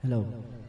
Hello.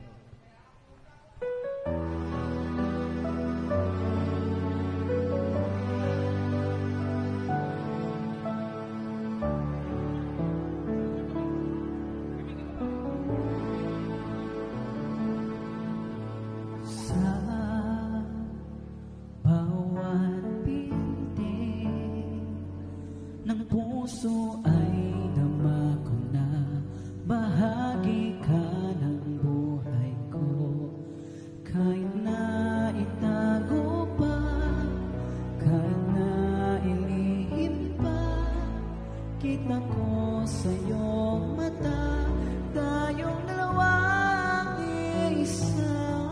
Ng puso ay dama ko na bahagi ka ng buhay ko. Kahit na itago pa, kahit na ilihim pa, kita ko sa iyong mata, tayong dalawang isa.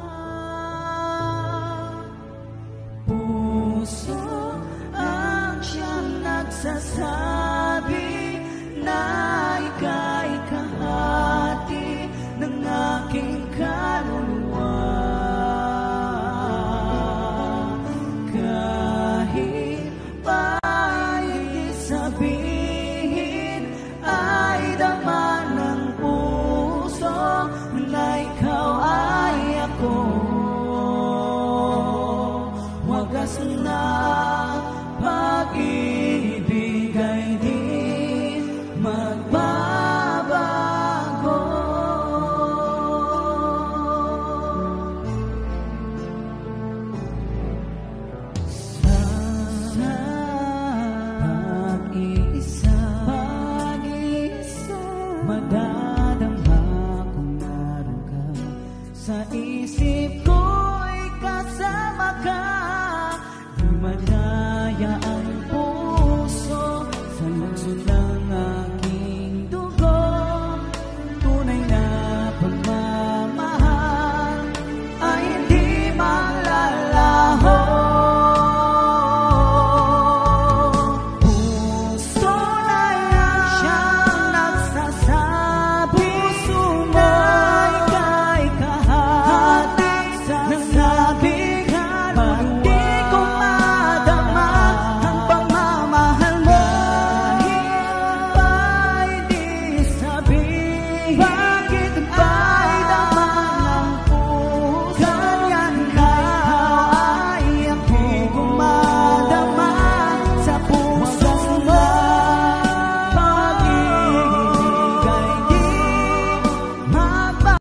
Puso ang siyang nagsasabi na ika'y kahati ng aking kaluluwa. Kahit pa'y sabihin ay dama ng puso na ikaw ay ako. Wagas na pag-ibig ay di magbabago. Sa pag-iisa, madadamha kung naroon ka. Sa isip ko'y kasama ka.